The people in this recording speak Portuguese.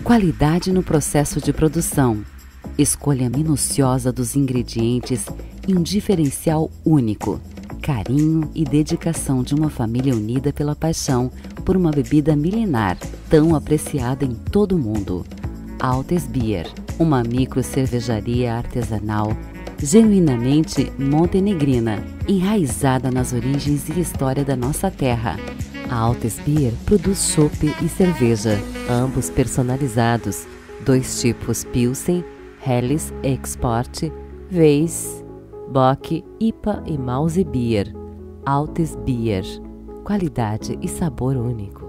Qualidade no processo de produção, escolha minuciosa dos ingredientes e um diferencial único, carinho e dedicação de uma família unida pela paixão por uma bebida milenar, tão apreciada em todo o mundo. Altes Bier, uma micro-cervejaria artesanal genuinamente montenegrina, enraizada nas origens e história da nossa terra. A Altes Bier produz chopp e cerveja, ambos personalizados, 2 tipos Pilsen, Helles Export, Weiss, Bock, IPA e Mouse Bier. Altes Bier, qualidade e sabor único.